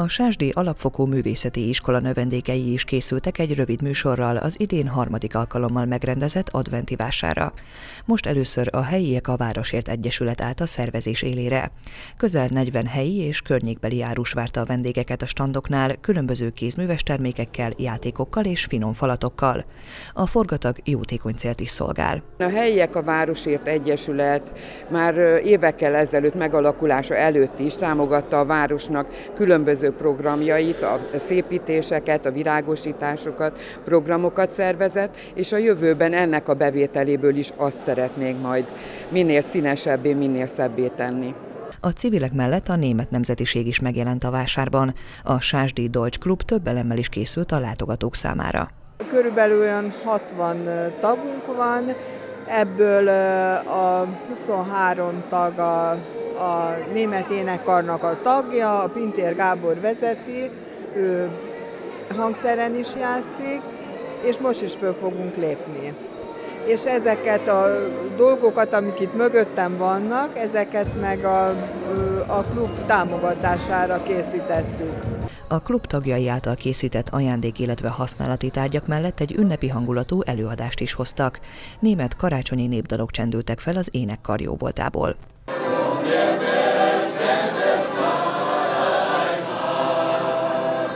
A Sásdi Alapfokú Művészeti Iskola növendékei is készültek egy rövid műsorral az idén harmadik alkalommal megrendezett adventi vásárra. Most először a Helyiek a Városért Egyesület állt a szervezés élére. Közel 40 helyi és környékbeli árus várta a vendégeket a standoknál, különböző kézműves termékekkel, játékokkal és finom falatokkal. A forgatag jótékony célt is szolgál. A Helyiek a Városért Egyesület már évekkel ezelőtt megalakulása előtt is támogatta a városnak különböző programjait, a szépítéseket, a virágosításokat, programokat szervezett, és a jövőben ennek a bevételéből is azt szeretnénk majd minél színesebbé, minél szebbé tenni. A civilek mellett a német nemzetiség is megjelent a vásárban. A Sásdi Deutsch Klub több elemmel is készült a látogatók számára. Körülbelül olyan 60 tagunk van, ebből a 23 tag a német énekkarnak a tagja, a Pintér Gábor vezeti, ő hangszeren is játszik, és most is föl fogunk lépni. És ezeket a dolgokat, amik itt mögöttem vannak, ezeket meg a klub támogatására készítettük. A klub tagjai által készített ajándék, illetve használati tárgyak mellett egy ünnepi hangulatú előadást is hoztak. Német karácsonyi népdalok csendültek fel az énekkar jóvoltából.